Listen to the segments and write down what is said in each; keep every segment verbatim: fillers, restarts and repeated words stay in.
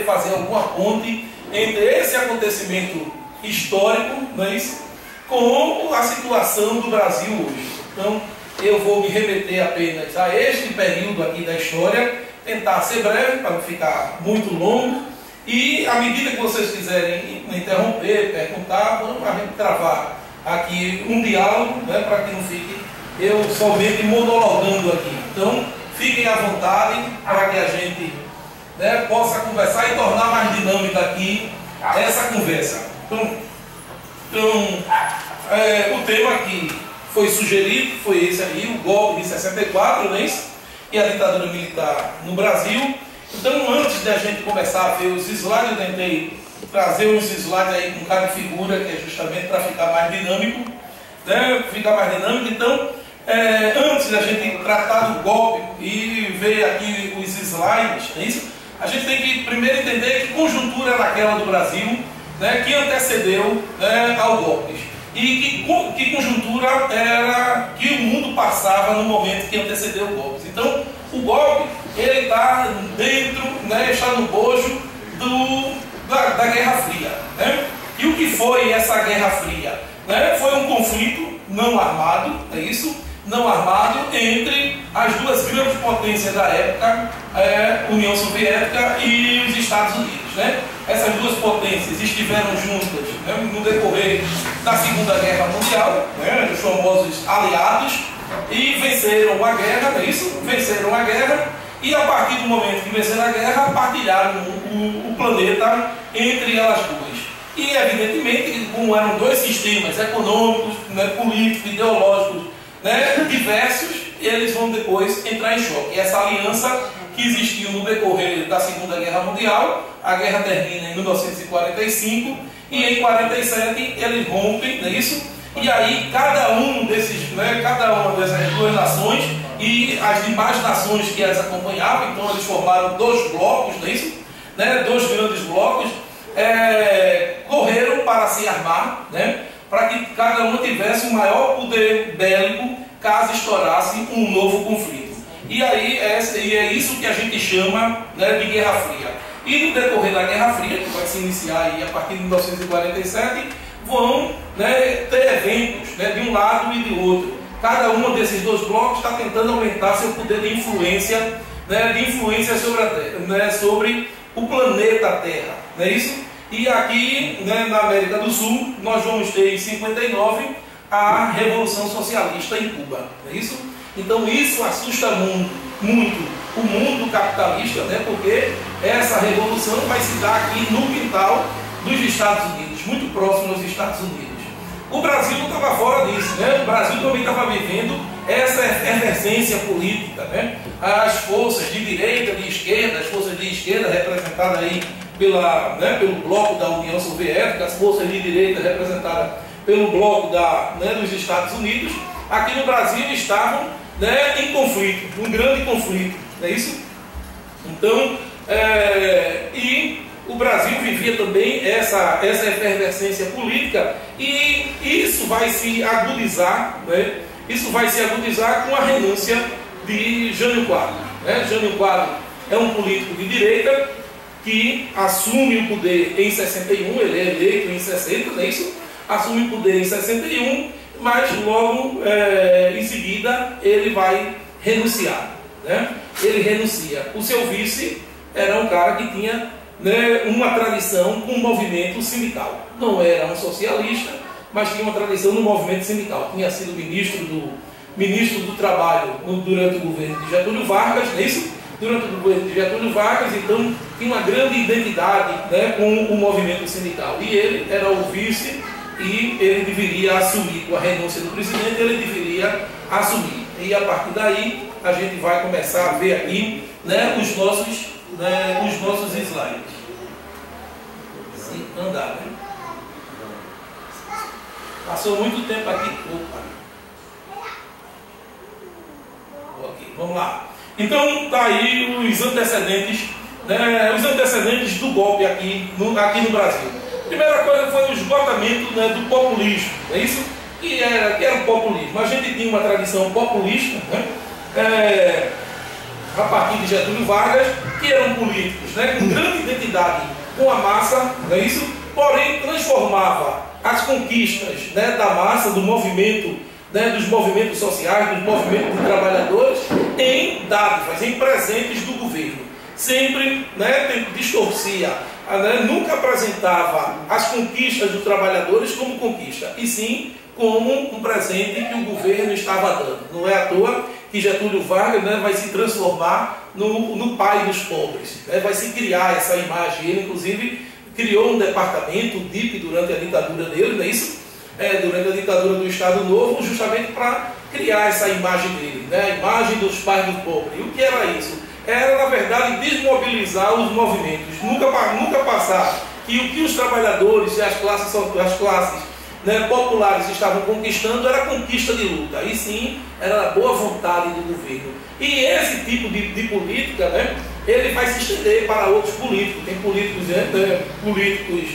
fazer alguma ponte entre esse acontecimento histórico, não é isso, com a situação do Brasil hoje. Então, eu vou me remeter apenas a este período aqui da história, tentar ser breve, para não ficar muito longo, e à medida que vocês quiserem interromper, perguntar, vamos a gente travar aqui um diálogo, né, para que não fique eu somente monologando aqui. Então, fiquem à vontade para que a gente, né, possa conversar e tornar mais dinâmica aqui essa conversa. Então, então é, o tema que foi sugerido foi esse aí, o golpe de sessenta e quatro, não é isso? E a ditadura militar no Brasil. Então, antes de a gente começar a ver os slides, eu tentei trazer uns slides aí com cada figura, que é justamente para ficar mais dinâmico, né? Ficar mais dinâmico. Então, é, antes da gente tratar do golpe e ver aqui os slides, é isso? A gente tem que primeiro entender que conjuntura era aquela do Brasil, né, que antecedeu, né, ao golpe. E que, que conjuntura era que o mundo passava no momento que antecedeu o golpe. Então, o golpe, ele está dentro, né, está no bojo do, da, da Guerra Fria. Né? E o que foi essa Guerra Fria? Né? Foi um conflito não armado, é isso? Não armado entre as duas grandes potências da época, é, União Soviética e os Estados Unidos. Né? Essas duas potências estiveram juntas, né, no decorrer da Segunda Guerra Mundial, né, os famosos aliados, e venceram a guerra, não é isso? Venceram a guerra, e a partir do momento que venceram a guerra, partilharam o, o, o planeta entre elas duas. E evidentemente, como eram dois sistemas econômicos, né, políticos, ideológicos, né, diversos, eles vão depois entrar em choque. E essa aliança que existiu no decorrer da Segunda Guerra Mundial, a guerra termina em mil novecentos e quarenta e cinco, e em quarenta e sete eles rompem, não é isso? E aí cada um desses, né, cada uma dessas duas nações e as demais nações que as acompanhavam, então eles formaram dois blocos, não é isso? Né, dois grandes blocos, é, correram para se armar, né, para que cada um tivesse um maior poder bélico caso estourasse um novo conflito. E aí é, e é isso que a gente chama, né, de Guerra Fria. E no decorrer da Guerra Fria, que vai se iniciar aí a partir de mil novecentos e quarenta e sete, vão, né, ter eventos, né, de um lado e de outro. Cada um desses dois blocos está tentando aumentar seu poder de influência, né, de influência sobre, a terra, né, sobre o planeta Terra. Não é isso? E aqui, né, na América do Sul, nós vamos ter em cinquenta e nove a Revolução Socialista em Cuba. Não é isso? Então isso assusta muito, muito o mundo capitalista, né, porque essa revolução vai se dar aqui no quintal dos Estados Unidos, muito próximo aos Estados Unidos. O Brasil não estava fora disso, né? O Brasil também estava vivendo essa efervescência política, né? As forças de direita, de esquerda, as forças de esquerda representadas aí pela, né, pelo bloco da União Soviética, as forças de direita representadas pelo bloco da, né, dos Estados Unidos, aqui no Brasil estavam, né, em conflito, um grande conflito, não é isso? Então, é, e o Brasil vivia também essa, essa efervescência política, e isso vai se agudizar, né? Isso vai se agudizar com a renúncia de Jânio Quadros. Né? Jânio Quadros é um político de direita que assume o poder em sessenta e um, ele é eleito em sessenta, não é isso? Assume o poder em sessenta e um, mas logo é, em seguida ele vai renunciar. Né? Ele renuncia. O seu vice era um cara que tinha, né, uma tradição com o movimento sindical. Não era um socialista, mas tinha uma tradição no movimento sindical. Tinha sido ministro do, ministro do Trabalho durante o governo de Getúlio Vargas, não é isso? Durante o governo de Getúlio Vargas, então tinha uma grande identidade, né, com o movimento sindical. E ele era o vice e ele deveria assumir, com a renúncia do presidente, ele deveria assumir. E a partir daí a gente vai começar a ver aqui, né, os nossos, né, os nossos slides. Se andar, né? Passou muito tempo aqui. Opa. Ok, vamos lá. Então, está aí os antecedentes, né, os antecedentes do golpe aqui no, aqui no Brasil. Primeira coisa foi o esgotamento, né, do populismo, é isso? Que era, que era o populismo. A gente tinha uma tradição populista, né? É, a partir de Getúlio Vargas, que eram políticos, né, com grande identidade com a massa, não é isso? Porém, transformava as conquistas, né, da massa, do movimento, né, dos movimentos sociais, dos movimentos de trabalhadores, em dádivas, em presentes do governo. Sempre, né, distorcia, né, nunca apresentava as conquistas dos trabalhadores como conquista, e sim como um presente que o governo estava dando. Não é à toa que Getúlio Vargas, né, vai se transformar no, no pai dos pobres, né, vai se criar essa imagem. Ele, inclusive, criou um departamento, o D I P, durante a ditadura dele, não é isso? É, durante a ditadura do Estado Novo, justamente para criar essa imagem dele, né, a imagem dos pais do pobre. E o que era isso? Era, na verdade, desmobilizar os movimentos, nunca, nunca passar que o que os trabalhadores e as classes, as classes né, populares estavam conquistando era conquista de luta, e sim, era a boa vontade do governo. E esse tipo de, de política, né, ele vai se estender para outros políticos. Tem políticos, né, políticos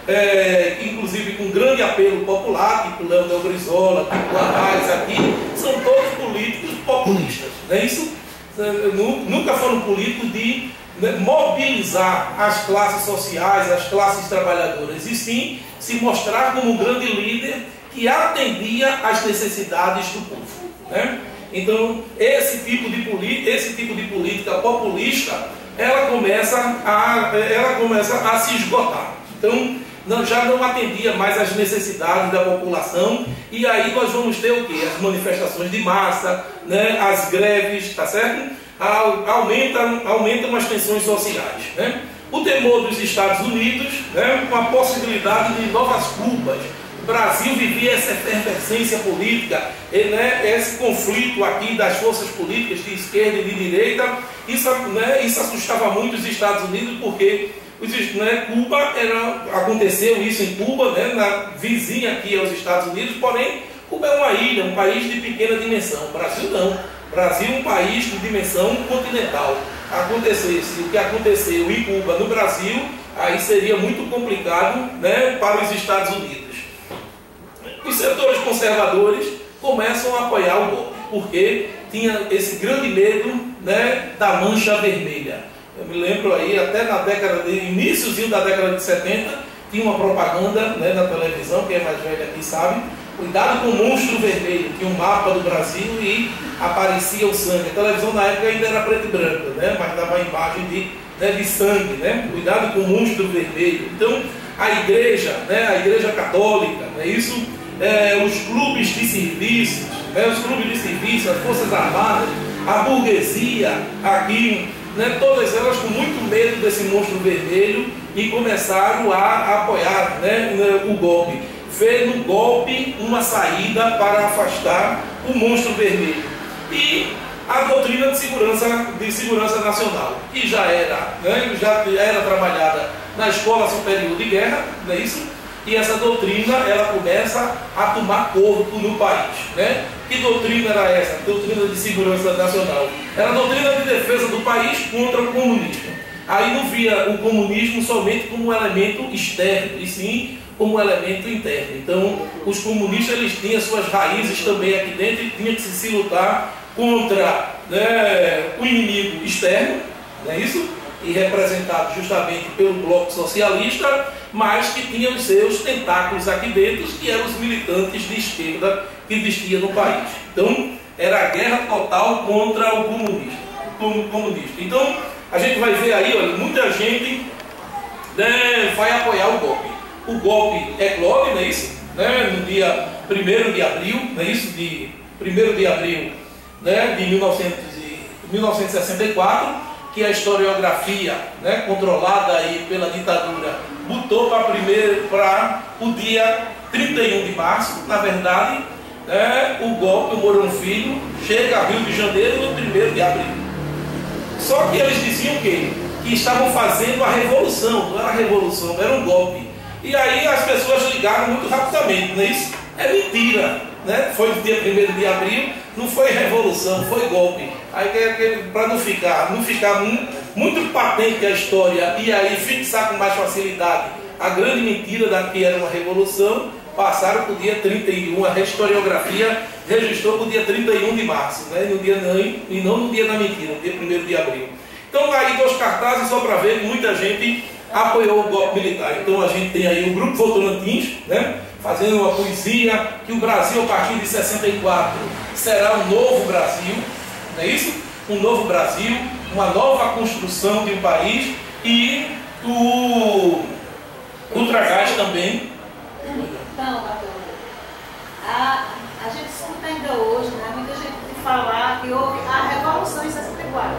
é, inclusive com grande apelo popular, tipo Leonel Brizola, tipo Arraes aqui, são todos políticos populistas, não é isso? Nunca foram políticos de mobilizar as classes sociais, as classes trabalhadoras, e sim se mostrar como um grande líder que atendia às necessidades do povo, né? Então, esse tipo de, esse tipo de política populista, ela começa a, ela começa a se esgotar. Então, não, já não atendia mais às necessidades da população, e aí nós vamos ter o quê? As manifestações de massa, né? As greves, tá certo? Aumentam, aumentam as tensões sociais, né? O temor dos Estados Unidos, né? Com a possibilidade de novas Cubas. O Brasil vivia essa efervescência política, e, né, esse conflito aqui das forças políticas de esquerda e de direita. Isso, né, isso assustava muito os Estados Unidos, porque né, Cuba era, aconteceu isso em Cuba, né, na vizinha aqui aos Estados Unidos, porém Cuba é uma ilha, um país de pequena dimensão. O Brasil não. O Brasil é um país de dimensão continental. Acontecesse o que aconteceu em Cuba no Brasil, aí seria muito complicado, né, para os Estados Unidos. Os setores conservadores começam a apoiar o golpe, porque tinha esse grande medo, né, da mancha vermelha. Eu me lembro aí, até na década de iníciozinho da década de setenta, tinha uma propaganda, né, na televisão, quem é mais velho aqui sabe, cuidado com o monstro vermelho, tinha um mapa do Brasil e aparecia o sangue. A televisão na época ainda era preto e branco, né, mas dava a imagem de, né, de sangue, né, cuidado com o monstro vermelho. Então, a igreja, né, a igreja católica, né, isso, é, os clubes de serviços, né, os clubes de serviço, as forças armadas, a burguesia aqui, né, todas elas com muito medo desse monstro vermelho, e começaram a, a apoiar, né, o golpe. Vê no golpe uma saída para afastar o monstro vermelho. E a doutrina de segurança, de segurança nacional, que já era, né, já era trabalhada na Escola Superior de Guerra, não é isso? E essa doutrina, ela começa a tomar corpo no país, né? Que doutrina era essa? Doutrina de segurança nacional. Era a doutrina de defesa do país contra o comunismo. Aí não via o comunismo somente como um elemento externo, e sim como um elemento interno. Então, os comunistas, eles tinham suas raízes também aqui dentro, e tinha que se lutar contra, né, o inimigo externo, não é isso? E representado justamente pelo bloco socialista, mas que tinha os seus tentáculos aqui dentro, que eram os militantes de esquerda que existiam no país. Então, era a guerra total contra o comunista. O comunista. Então, a gente vai ver aí, olha, muita gente, né, vai apoiar o golpe. O golpe eclode, não é isso? Né, no dia primeiro de abril, não é isso? De primeiro de abril, né, de mil novecentos e sessenta e quatro, que a historiografia, né, controlada aí pela ditadura, botou para primeiro para o dia trinta e um de março. Na verdade, né, o golpe, o Mourão Filho, chega a Rio de Janeiro no primeiro de abril. Só que eles diziam que, que estavam fazendo a revolução, não era a revolução, era um golpe. E aí as pessoas ligaram muito rapidamente, não é isso? É mentira, né? Foi no dia primeiro de abril, não foi revolução, foi golpe. Aí, para não ficar, não ficar muito, muito patente a história, e aí fixar com mais facilidade a grande mentira da que era uma revolução, passaram para o dia trinta e um, a historiografia registrou para o dia trinta e um de março, né? no dia, e não no dia da mentira, no dia primeiro de abril. Então, aí dois cartazes só para ver que muita gente apoiou o golpe militar. Então, a gente tem aí o Grupo Votorantim, né? fazendo uma poesia que o Brasil, a partir de sessenta e quatro, será um novo Brasil, não é isso? Um novo Brasil, uma nova construção de um país, e o Ultragás também. Então, a, a gente escuta ainda hoje, né, muita gente falar que houve a Revolução em sessenta e quatro.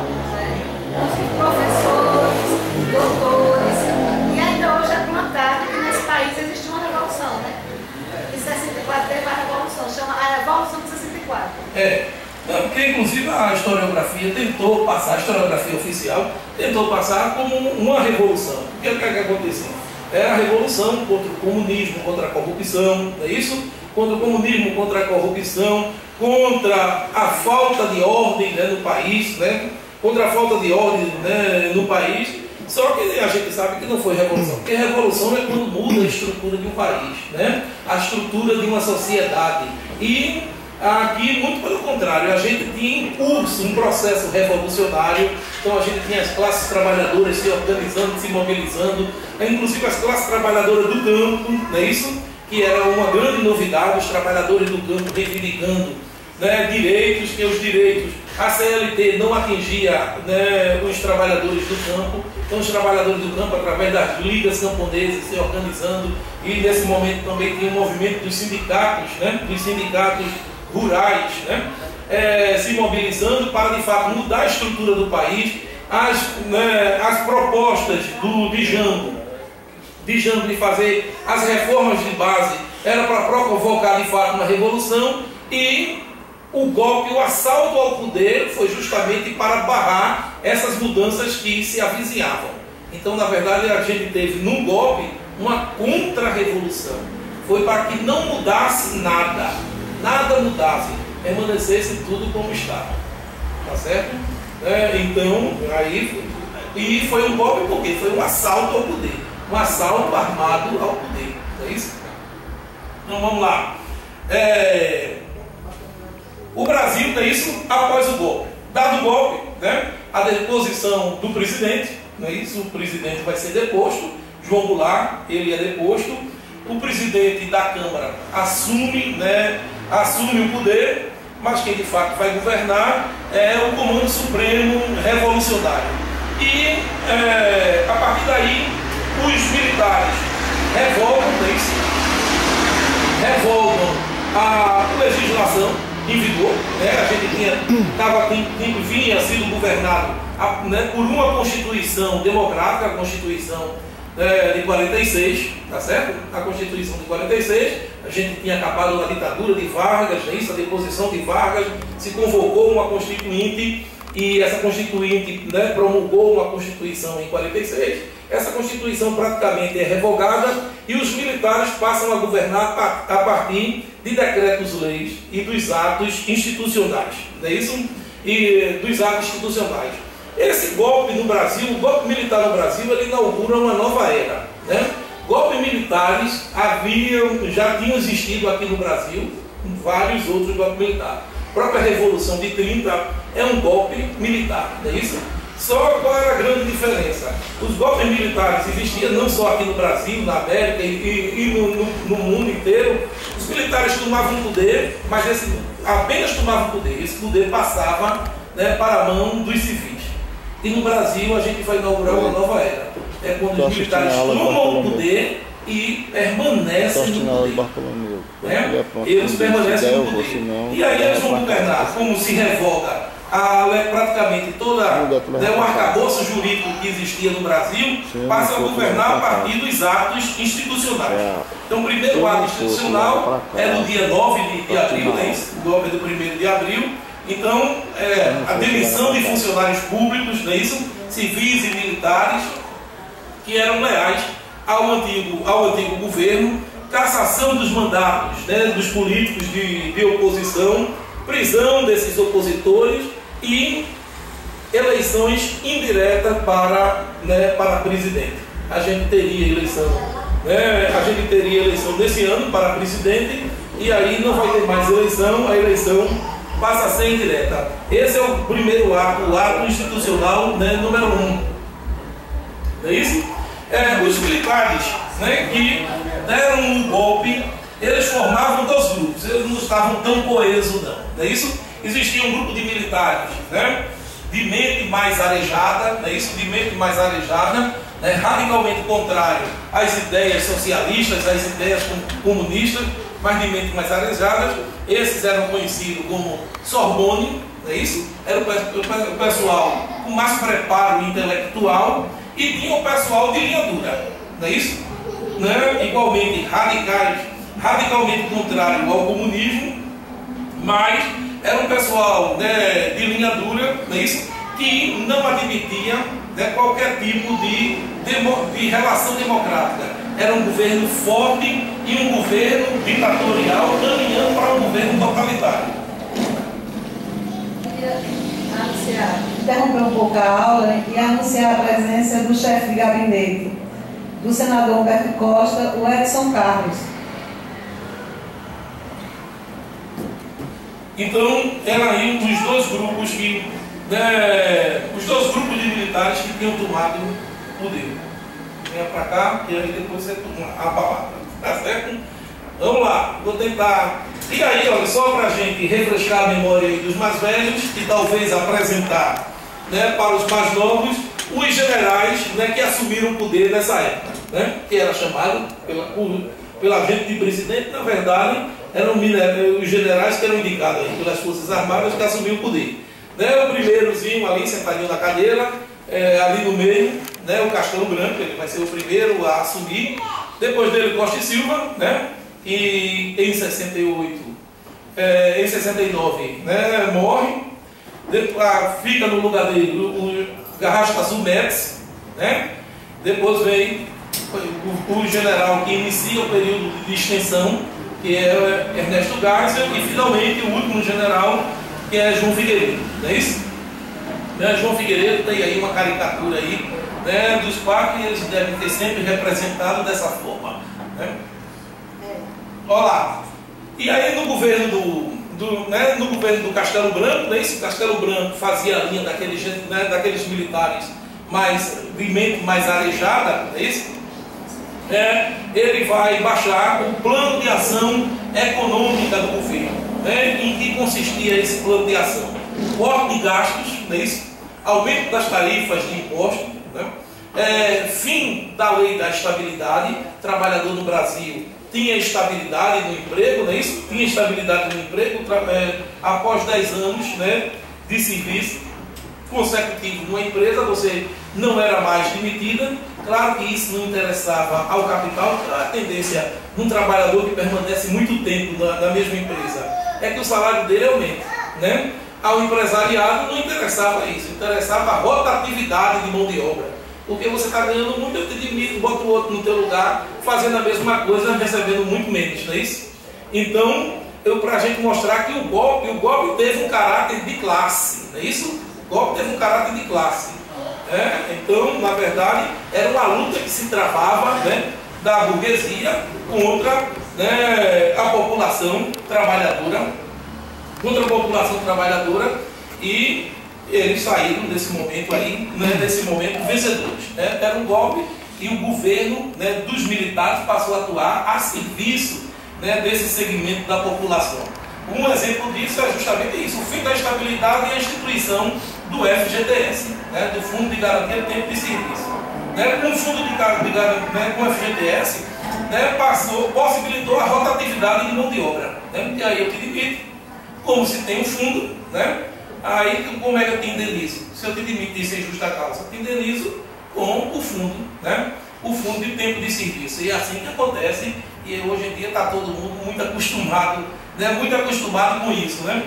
Né? Os professores, doutores, e ainda hoje é plantado que nesse país existe uma revolução, né? Em sessenta e quatro teve a revolução, chama a Revolução de sessenta e quatro. É, porque inclusive a historiografia tentou passar, a historiografia oficial tentou passar como uma revolução. O que é que aconteceu? Era a revolução contra o comunismo, contra a corrupção, não é isso? Contra o comunismo, contra a corrupção, contra a falta de ordem, né, no país, né? Contra a falta de ordem, né, no país. Só que a gente sabe que não foi revolução, porque revolução é quando muda a estrutura de um país, né? A estrutura de uma sociedade. E aqui, muito pelo contrário, a gente tinha em curso um processo revolucionário. Então a gente tinha as classes trabalhadoras se organizando, se mobilizando, inclusive as classes trabalhadoras do campo, não é isso? Que era uma grande novidade, os trabalhadores do campo reivindicando, né, direitos, que os direitos, a C L T não atingia, né, os trabalhadores do campo. Então os trabalhadores do campo, através das ligas camponesas, se organizando, e nesse momento também tinha o movimento dos sindicatos, né, dos sindicatos rurais, né, é, se mobilizando para de fato mudar a estrutura do país. As, né, as propostas do Django, Django de fazer as reformas de base era para provocar de fato uma revolução, e o golpe, o assalto ao poder foi justamente para barrar essas mudanças que se avizinhavam. Então, na verdade, a gente teve no golpe uma contra-revolução. Foi para que não mudasse nada, nada mudasse, permanecesse tudo como estava. Tá certo? É, então, aí, e foi um golpe porque foi um assalto ao poder, um assalto armado ao poder. Não é isso? Então, vamos lá. É... O Brasil tem isso após o golpe. Dado o golpe, né, a deposição do presidente, não é isso? O presidente vai ser deposto, João Goulart, ele é deposto, o presidente da Câmara assume, né, assume o poder, mas quem de fato vai governar é o Comando Supremo Revolucionário. E é, a partir daí, os militares revogam, não é isso? Revogam a legislação em vigor, né? A gente tinha, tava, vinha sido governado a, né, por uma Constituição democrática, a Constituição é, de quarenta e seis, tá certo? A Constituição de quarenta e seis, a gente tinha acabado a ditadura de Vargas, né? Isso, a deposição de Vargas, se convocou uma Constituinte, e essa Constituinte, né, promulgou uma Constituição em quarenta e seis. Essa Constituição praticamente é revogada e os militares passam a governar a partir de decretos-leis e dos atos institucionais, não é isso? E dos atos institucionais. Esse golpe no Brasil, o golpe militar no Brasil, ele inaugura uma nova era, né? Golpes militares haviam, já tinham existido aqui no Brasil, vários outros golpes militares. A própria Revolução de trinta é um golpe militar, não é isso? Só qual era a grande diferença? Os golpes militares existiam não só aqui no Brasil, na América e, e, e no, no, no mundo inteiro. Os militares tomavam o poder, mas esse, apenas tomavam o poder. Esse poder passava, né, para a mão dos civis. E no Brasil a gente vai inaugurar uma nova era. É quando os militares tomam o poder e permanecem no poder. Né? Eles permanecem no poder. E aí eles vão governar, como se revoga a, praticamente toda, né, o arcabouço jurídico que existia no Brasil, passa a governar a partir dos atos institucionais. Então o primeiro ato institucional é no dia nove de abril, né, o golpe do primeiro de abril. Então, é, a demissão de funcionários públicos, não é isso? Civis e militares, que eram leais ao antigo, ao antigo governo, cassação dos mandatos, né, dos políticos de, de oposição, prisão desses opositores e eleições indiretas para, né, para presidente. A gente teria eleição né, a gente teria eleição desse ano para presidente, e aí não vai ter mais eleição, a eleição passa a ser indireta. Esse é o primeiro ato, o ato institucional, né, número um. Não é isso? É, os militares, né, que deram o golpe, eles formavam dois grupos, eles não estavam tão coesos, não. Não é isso? Existia um grupo de militares, né, de mente mais arejada, não é isso? De mente mais arejada, né, radicalmente contrário às ideias socialistas, às ideias comunistas, mas de mente mais arejadas. Esses eram conhecidos como Sorbonne, não é isso? Era o pessoal com mais preparo intelectual, e tinha o pessoal de linha dura, não é isso? Né? Igualmente radicais, radicalmente contrário ao comunismo, mas era um pessoal, né, de linha dura, não é isso? Que não admitia, né, qualquer tipo de, demo, de relação democrática. Era um governo forte e um governo ditatorial caminhando para um governo totalitário. Anunciar, interromper um pouco a aula e anunciar a presença do chefe de gabinete do senador Humberto Costa, o Edson Carlos. Então, era aí um dos dois grupos que, né, os dois grupos de militares que tinham tomado o poder. Venha para cá e aí depois você toma a palavra. Tá certo? Vamos lá, vou tentar. E aí, olha, só para a gente refrescar a memória aí dos mais velhos e talvez apresentar, né, para os mais novos, os generais, né, que assumiram o poder nessa época, né, que era chamado pela, por, pela gente de presidente. Na verdade, eram os generais que eram indicados aí pelas Forças Armadas que assumiram o poder. Né, o primeirozinho ali, sentadinho na cadeira, é, ali no meio, né, o Castelo Branco, ele vai ser o primeiro a assumir. Depois dele, Costa e Silva, né, e em sessenta e oito, é, em sessenta e nove, né, morre. Depois, fica no lugar dele o, o Garrastazu Azul Médici, né? Depois vem o, o general que inicia o período de extensão, que é Ernesto Geisel, e finalmente o último general, que é João Figueiredo, não é isso? Né? João Figueiredo tem aí uma caricatura aí, né, dos quatro, e eles devem ter sempre representado dessa forma, né? Olha lá. E aí no governo do, do, né, no governo do Castelo Branco, né, esse Castelo Branco fazia a linha daqueles, né, daqueles militares mais, de mente mais arejada, é isso? É, ele vai baixar o plano de ação econômica do governo, né, em que consistia esse plano de ação? Corte de gastos, não é isso? Aumento das tarifas de impostos, né? É, fim da lei da estabilidade. Trabalhador no Brasil tinha estabilidade no emprego, não é isso? Tinha estabilidade no emprego é, após dez anos, né, de serviço consecutivo numa empresa, você não era mais demitida. Claro que isso não interessava ao capital. A tendência de um trabalhador que permanece muito tempo na, na mesma empresa é que o salário dele aumente, né? Ao empresariado não interessava isso, interessava a rotatividade de mão de obra. Porque você está ganhando muito, eu te demito, boto o outro no teu lugar, fazendo a mesma coisa, recebendo muito menos, não é isso? Então, para a gente mostrar que o golpe, o golpe teve um caráter de classe, não é isso? O golpe teve um caráter de classe. É? Então, na verdade, era uma luta que se travava, né, da burguesia contra, né, a população trabalhadora, contra a população trabalhadora, e eles saíram desse momento aí, né, desse momento vencedores. Né? Era um golpe e o governo, né, dos militares passou a atuar a serviço, né, desse segmento da população. Um exemplo disso é justamente isso, o fim da estabilidade e a instituição do F G T S, né, do Fundo de Garantia de Tempo de Serviço. Né? Com o Fundo de Garantia, né, com o F G T S, né, passou, possibilitou a rotatividade de mão de obra. Né? E aí eu te demito, como se tem um fundo, né? Aí como é que eu te indenizo? Se eu te demitir sem justa causa, eu te indenizo com o fundo, né? O fundo de tempo de serviço. E é assim que acontece, e hoje em dia está todo mundo muito acostumado, né? Muito acostumado com isso, né?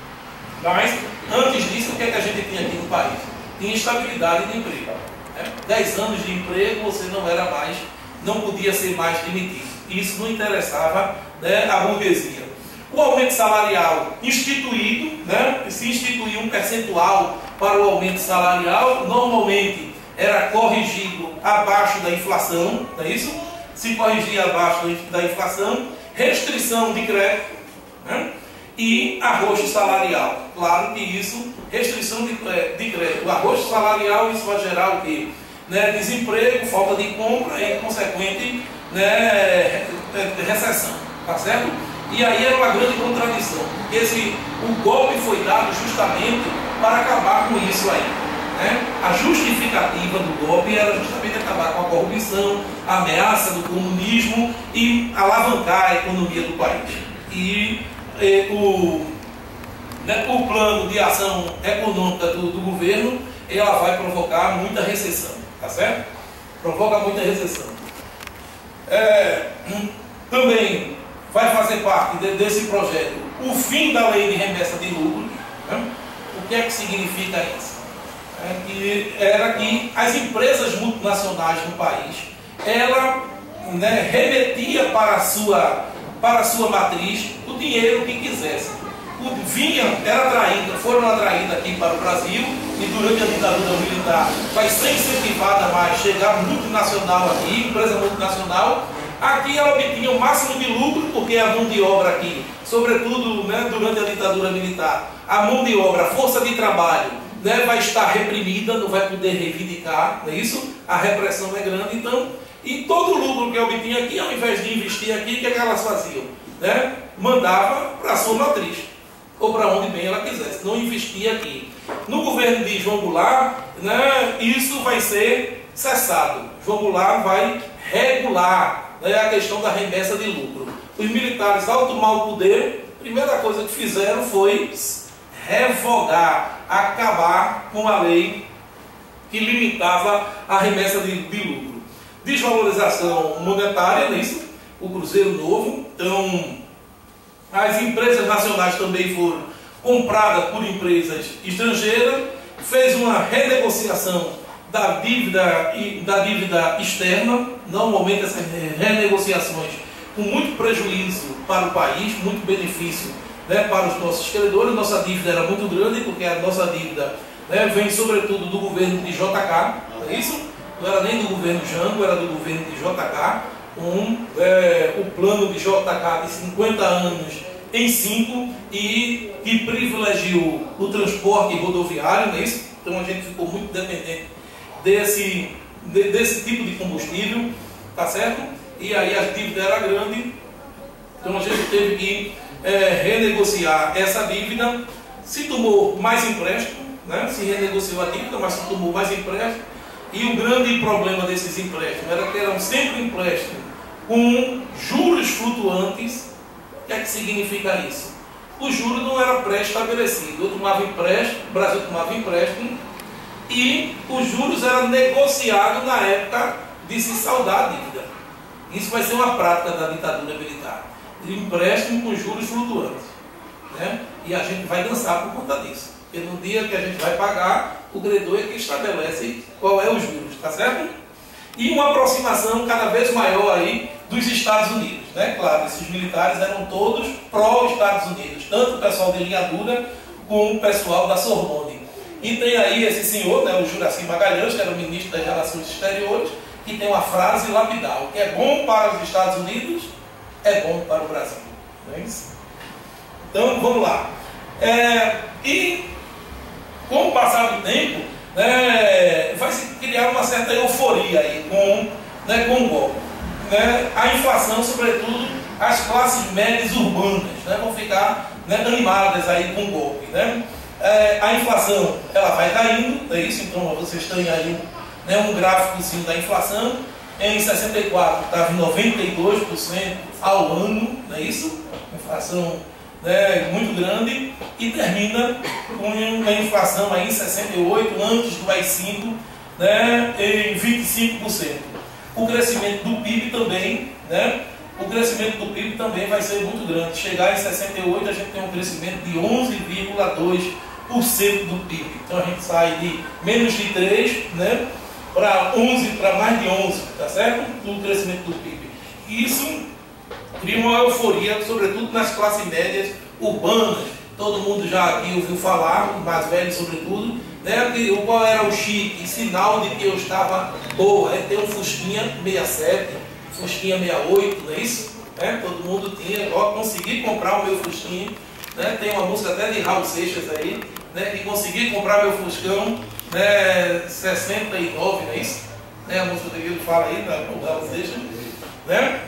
Mas antes disso, o que é que a gente tinha aqui no país? Tinha estabilidade de emprego. Né? Dez anos de emprego, você não era mais, não podia ser mais demitido. Isso não interessava, né, a burguesia. O aumento salarial instituído, né, se instituiu um percentual para o aumento salarial, normalmente era corrigido abaixo da inflação, não é isso? se corrigir abaixo da inflação, restrição de crédito, né? E arroxo salarial. Claro que isso, restrição de, de crédito, arroxo salarial, isso vai gerar o quê? Né? Desemprego, falta de compra e consequente, né, recessão, tá certo? E aí era uma grande contradição. Esse, o golpe foi dado justamente para acabar com isso aí, né? A justificativa do golpe era justamente acabar com a corrupção, a ameaça do comunismo e alavancar a economia do país. E eh, o, né, o plano de ação econômica do, do governo, ela vai provocar muita recessão, tá certo? Provoca muita recessão. É, também vai fazer parte de, desse projeto o fim da lei de remessa de lucros, né? O que é que significa isso? É que era que as empresas multinacionais no país, ela, né, remetia para a sua, para a sua matriz o dinheiro que quisesse. O, vinha, era atraída, foram atraídas aqui para o Brasil e durante a ditadura militar vai ser incentivada mais chegar multinacional aqui, empresa multinacional. Aqui ela obtinha o máximo de lucro, porque a mão de obra aqui, sobretudo, né, durante a ditadura militar, a mão de obra, a força de trabalho, né, vai estar reprimida, não vai poder reivindicar, não é isso? A repressão é grande, então, e todo o lucro que obtinha aqui, ao invés de investir aqui, o que, é que elas faziam? Né? Mandava para a sua matriz, ou para onde bem ela quisesse, não investia aqui. No governo de João Goulart, né, isso vai ser cessado. João Goulart vai regular, né, a questão da remessa de lucro. Os militares, ao tomar o poder, a primeira coisa que fizeram foi revogar, acabar com a lei que limitava a remessa de, de lucro. Desvalorização monetária, nisso, o Cruzeiro Novo. Então, as empresas nacionais também foram compradas por empresas estrangeiras, fez uma renegociação da dívida, da dívida externa, normalmente essas renegociações com muito prejuízo para o país, muito benefício, né, para os nossos credores. Nossa dívida era muito grande, porque a nossa dívida, né, vem sobretudo do governo de J K, não é isso? Não era nem do governo Jango, era do governo de J K, um, é, o plano de J K de cinquenta anos em cinco, e que privilegiou o transporte rodoviário, não é isso? Então a gente ficou muito dependente desse, de, desse tipo de combustível, tá certo? E aí a dívida era grande, então a gente teve que é, renegociar essa dívida. Se tomou mais empréstimo, né? Se renegociou a dívida, mas se tomou mais empréstimo. E o grande problema desses empréstimos era que eram sempre empréstimos com juros flutuantes. O que é que significa isso? O juro não era pré-estabelecido. Eu tomava empréstimo, o Brasil tomava empréstimo, e os juros eram negociados na época de se saldar a dívida. Isso vai ser uma prática da ditadura militar. Empréstimo com juros flutuantes, né? E a gente vai dançar por conta disso. Porque no dia que a gente vai pagar, o credor é que estabelece qual é os juros, tá certo? E uma aproximação cada vez maior aí dos Estados Unidos, né? Claro, esses militares eram todos pró-Estados Unidos, tanto o pessoal de linha dura como o pessoal da Sorbonne. E tem aí esse senhor, né, o Juraci Magalhães, que era o ministro das Relações Exteriores, que tem uma frase lapidar: o que é bom para os Estados Unidos é bom para o Brasil. Não é isso? Então, vamos lá. É, e com o passar do tempo, né, vai se criar uma certa euforia aí com, né, com o golpe. Né, a inflação, sobretudo as classes médias urbanas, né, vão ficar, né, animadas aí com o golpe. Né? É, a inflação, ela vai caindo, é isso? Então vocês têm aí, né, um gráficozinho da inflação. Em sessenta e quatro estava em noventa e dois por cento ao ano, não é isso? Inflação, né, muito grande, e termina com uma inflação aí em sessenta e oito, antes do A I cinco, né, em vinte e cinco por cento. O crescimento do P I B também, né, o crescimento do P I B também vai ser muito grande. Chegar em sessenta e oito, a gente tem um crescimento de onze vírgula dois por cento do P I B. Então a gente sai de menos de três, né, para onze, para mais de onze, tá certo? O crescimento do P I B. Isso cria uma euforia, sobretudo nas classes médias urbanas. Todo mundo já aqui ouviu falar, os mais velhos sobretudo, né? Que, qual era o chique, sinal de que eu estava boa, é ter um Fusquinha sessenta e sete, Fusquinha sessenta e oito, não é isso? É, todo mundo tinha, ó, consegui comprar o meu Fusquinha, né? Tem uma música até de Raul Seixas aí, né? Que consegui comprar meu Fuscão, né? sessenta e nove, não é isso? Né? A música que ele fala aí, da Raul Seixas, né?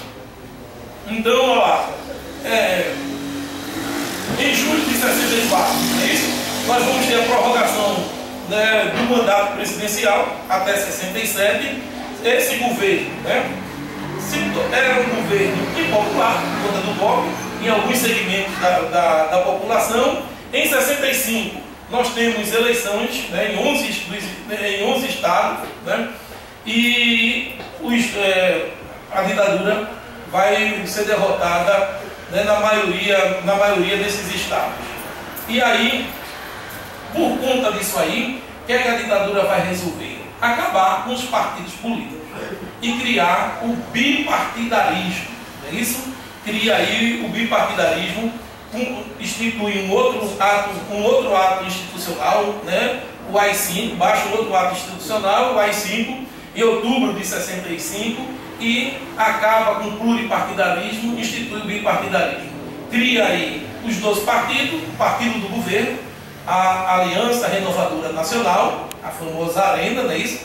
Então, olha lá, é, em julho de sessenta e quatro, é isso? Nós vamos ter a prorrogação, né, do mandato presidencial até sessenta e sete. Esse governo, né, era um governo impopular por conta do golpe em alguns segmentos da, da, da população. Em sessenta e cinco, nós temos eleições, né, em, onze, em onze estados, né, e os, é, a ditadura vai ser derrotada, né, na, maioria, na maioria desses estados. E aí, por conta disso aí, o que é que a ditadura vai resolver? Acabar com os partidos políticos e criar o bipartidarismo. É isso? Cria aí o bipartidarismo, um, institui um outro ato, um outro ato institucional, né? O A I cinco, baixa um outro ato institucional, o A I cinco, em outubro de sessenta e cinco, e acaba com o pluripartidarismo, institui o bipartidarismo. Cria aí os dois partidos, o partido do governo, a Aliança Renovadora Nacional, a famosa ARENA, não é isso?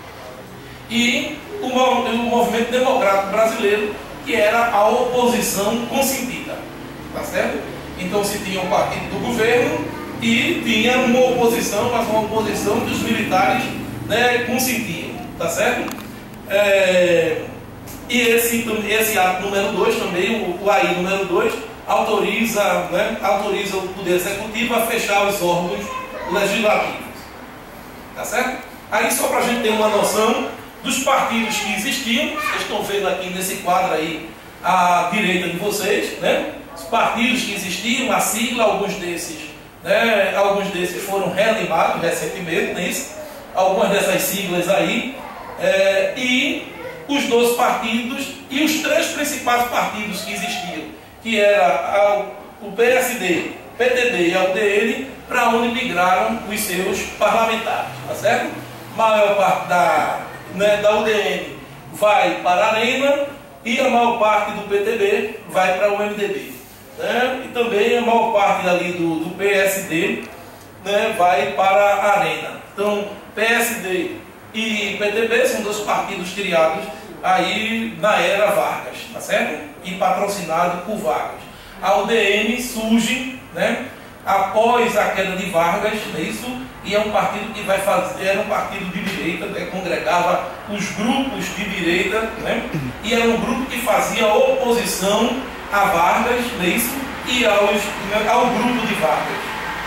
E o, o Movimento Democrático Brasileiro, que era a oposição consentida, tá certo? Então se tinha o partido do governo e tinha uma oposição, mas uma oposição que os militares, né, consentiam, tá certo? É, e esse, esse ato número dois também, o, o A I número dois, autoriza, né, autoriza o Poder Executivo a fechar os órgãos legislativos. Tá certo? Aí só para a gente ter uma noção dos partidos que existiam, vocês estão vendo aqui nesse quadro aí à direita de vocês, né? Os partidos que existiam, a sigla, alguns desses, né, alguns desses foram reanimados recentemente, não é isso? Algumas dessas siglas aí, é, e os dois partidos e os três principais partidos que existiam, que era a, o P S D, P T B e a U D N, para onde migraram os seus parlamentares, tá certo? A maior parte da, né, da U D N vai para a ARENA e a maior parte do P T B vai para o M D B. Né? E também a maior parte ali do, do P S D, né, vai para a ARENA. Então, P S D e P T B são dois partidos criados aí na era Vargas, tá certo? E patrocinado por Vargas. A U D N surge, né, após a queda de Vargas, é isso? E é um partido que vai fazer, era um partido de direita, né, congregava os grupos de direita, né? E era um grupo que fazia oposição a Vargas, é isso? E aos, ao grupo de Vargas.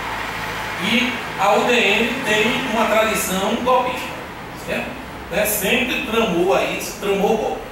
E a U D N tem uma tradição golpista, certo? Né? Sempre tramou aí, tramou o golpe.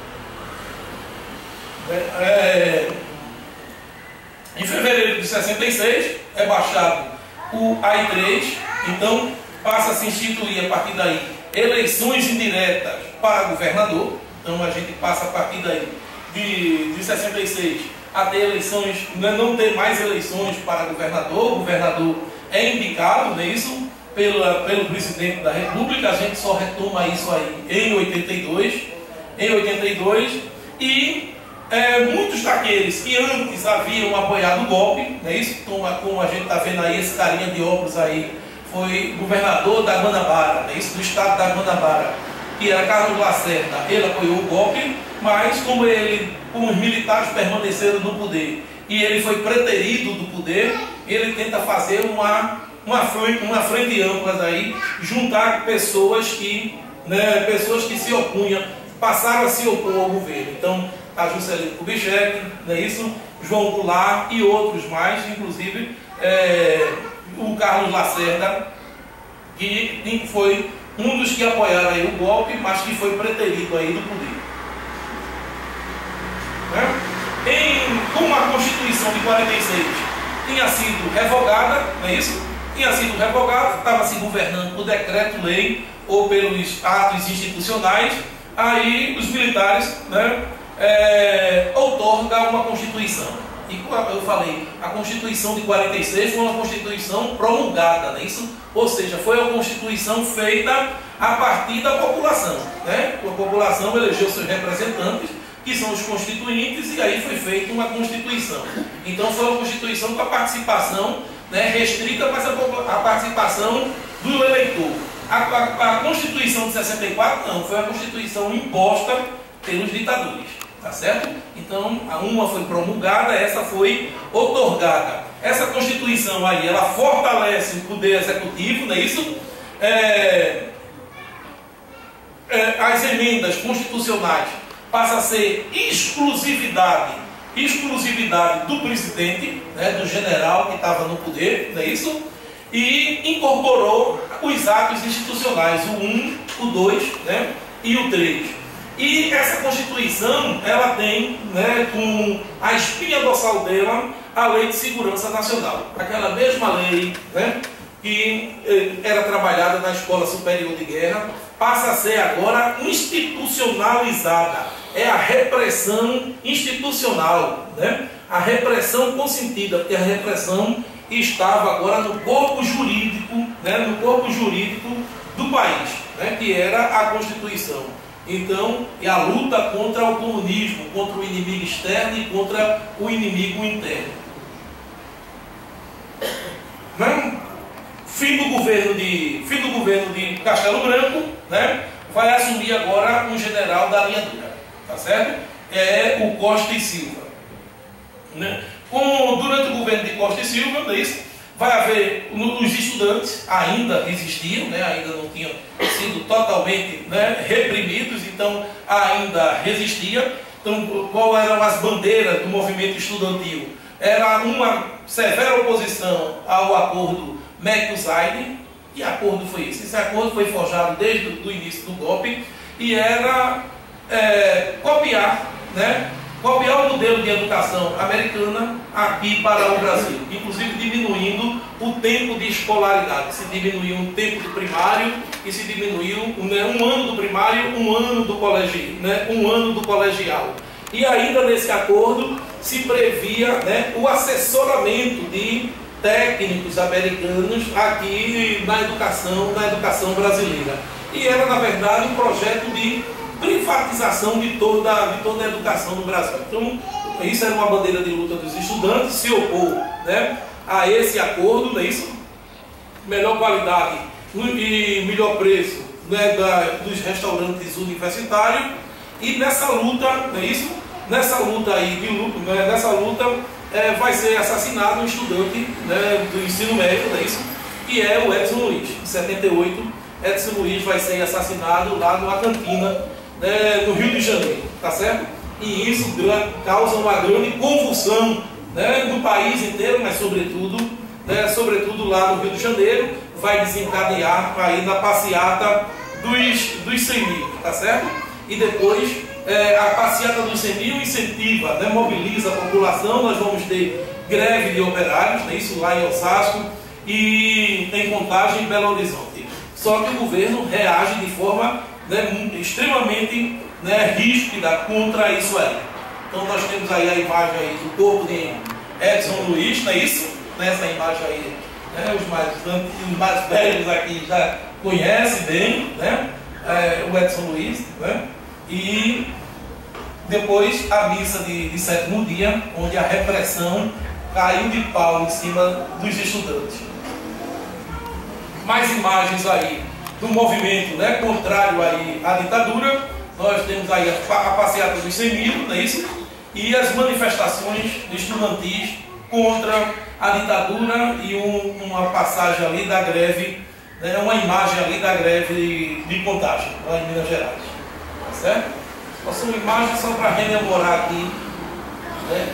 É, é, em fevereiro de sessenta e seis é baixado o A I três, então passa a se instituir a partir daí eleições indiretas para governador. Então a gente passa a partir daí de, de sessenta e seis a ter eleições, não ter mais eleições para governador. O governador é indicado, não é isso? Pela, pelo presidente da República. A gente só retoma isso aí em oitenta e dois. Em oitenta e dois, e é, muitos daqueles que antes haviam apoiado o golpe, não é isso? Como, como a gente está vendo aí, esse carinha de óculos aí, foi governador da Guanabara, não é isso? Do estado da Guanabara, que era Carlos Lacerda. Ele apoiou o golpe, mas como ele, como os militares permaneceram no poder e ele foi preterido do poder, ele tenta fazer uma Uma frente, uma frente ampla aí, juntar pessoas que, né, pessoas que se opunham, passaram a se opor ao governo. Então, a Juscelino Kubitschek, não é isso? João Goulart e outros mais, inclusive é, o Carlos Lacerda, que foi um dos que apoiaram aí o golpe, mas que foi preterido aí do poder. Né? Em, como a Constituição de quarenta e seis tinha sido revogada, não é isso? Tinha sido revogado, estava se governando por decreto-lei ou pelos atos institucionais, aí os militares, né, é, outorgam uma Constituição. E como eu falei, a Constituição de quarenta e seis foi uma Constituição promulgada, não é isso? Ou seja, foi a Constituição feita a partir da população, né? A população elegeu seus representantes, que são os constituintes, e aí foi feita uma Constituição. Então foi uma Constituição com a participação, né, restrita, mas a, a participação do eleitor. A, a, a Constituição de sessenta e quatro não, foi a Constituição imposta pelos ditadores, tá certo? Então, a uma foi promulgada, essa foi outorgada. Essa Constituição aí, ela fortalece o poder executivo, não é isso? É, é, as emendas constitucionais passam a ser exclusividade, exclusividade do presidente, né, do general que estava no poder, não é isso? E incorporou os atos institucionais, o um, o dois, né, e o três. E essa Constituição, ela tem, né, com a espinha dorsal dela, a Lei de Segurança Nacional. Aquela mesma lei, né, que eh, era trabalhada na Escola Superior de Guerra, passa a ser agora institucionalizada. É a repressão institucional, né? A repressão consentida, porque a repressão estava agora no corpo jurídico, né, no corpo jurídico do país, né, que era a Constituição. Então, é a luta contra o comunismo, contra o inimigo externo e contra o inimigo interno. Né? Fim do governo de, fim do governo de Castelo Branco, né, vai assumir agora um general da linha dura, tá certo? É o Costa e Silva. Né? Com, durante o governo de Costa e Silva, não é isso? Vai haver, os estudantes ainda existiam, né, ainda não tinham sido totalmente, né, reprimidos, então ainda resistia. Então, qual eram as bandeiras do movimento estudantil? Era uma severa oposição ao acordo Mecuzade. Que acordo foi esse? Esse acordo foi forjado desde o início do golpe e era é, copiar, né, copiar o modelo de educação americana aqui para o Brasil, inclusive diminuindo o tempo de escolaridade. Se diminuiu um tempo do primário e se diminuiu, né, um ano do primário, um ano do colegial, né, um ano do colegial. E ainda nesse acordo se previa, né, o assessoramento de técnicos americanos aqui na educação, na educação brasileira. E era, na verdade, um projeto de privatização de toda, de toda a educação no Brasil. Então, isso era uma bandeira de luta dos estudantes, se opor, né, a esse acordo, não é isso? Melhor qualidade e melhor preço, né, da, dos restaurantes universitários. E nessa luta, não é isso? Nessa luta aí de luta, né, nessa luta é, vai ser assassinado um estudante, né, do ensino médio, não é isso? Que é o Edson Luiz. Em setenta e oito, Edson Luiz vai ser assassinado lá numa cantina, né, no Rio de Janeiro, tá certo? E isso causa uma grande convulsão, né, no país inteiro, mas sobretudo, né, sobretudo lá no Rio de Janeiro, vai desencadear aí na passeata dos, dos cem mil, tá certo? E depois é, a passeata dos cem mil incentiva, né, mobiliza a população. Nós vamos ter greve de operários, né, isso lá em Osasco e em Contagem, em Belo Horizonte. Só que o governo reage de forma, né, extremamente, né, ríspida contra isso aí. Então nós temos aí a imagem aí do corpo de Edson Luiz, não é isso? Nessa imagem aí, né, os, mais, os mais velhos aqui já conhecem bem, né, é, o Edson Luiz, né? E depois a missa de, de sétimo dia, onde a repressão caiu de pau em cima dos estudantes. Mais imagens aí do movimento, né, contrário aí à ditadura. Nós temos aí a, a passeata dos cem mil, não é isso? E as manifestações estudantis contra a ditadura e um, uma passagem ali da greve, né, uma imagem ali da greve de, de Contagem, lá em Minas Gerais. Certo? São imagens só para rememorar aqui, né?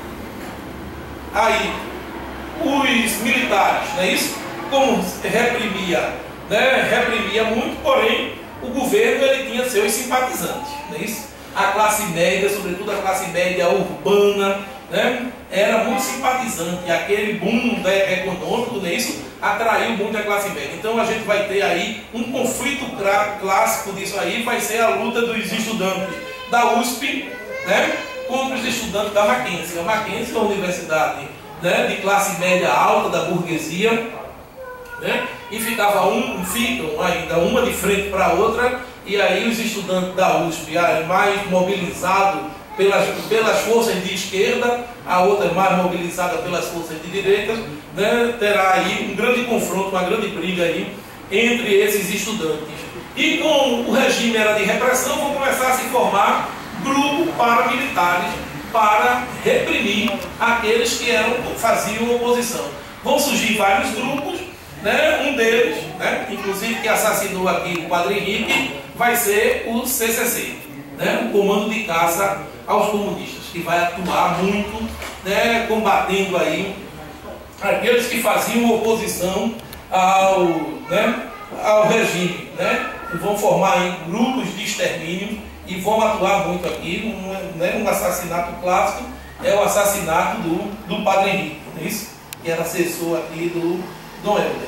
Aí, os militares, não é isso? Como reprimia, né? Reprimia muito, porém, o governo ele tinha seus simpatizantes, não é isso? A classe média, sobretudo a classe média urbana, né, era muito simpatizante. E aquele boom, né, econômico, não é isso? Atraiu muito a classe média. Então a gente vai ter aí um conflito clássico disso aí, vai ser a luta dos estudantes da U S P, né, contra os estudantes da Mackenzie. A Mackenzie é uma universidade, né, de classe média alta, da burguesia, né? E ficava um, ficam ainda uma de frente para a outra, e aí os estudantes da U S P, a mais mobilizados pelas, pelas forças de esquerda, a outra mais mobilizada pelas forças de direita, né? Terá aí um grande confronto, uma grande briga aí entre esses estudantes. E como o regime era de repressão, vão começar a se formar grupos paramilitares para reprimir aqueles que eram, faziam oposição. Vão surgir vários grupos, né? Um deles, né? Inclusive que assassinou aqui o Padre Henrique, vai ser o C C C, né? O Comando de Caça aos Comunistas, que vai atuar muito, né? Combatendo aí aqueles que faziam oposição ao, né? ao regime, né? Vão formar aí grupos de extermínio e vão atuar muito aqui. Um, né? um assassinato clássico é o assassinato do, do Padre Henrique, não é isso? Que era assessor aqui do Dom Helder.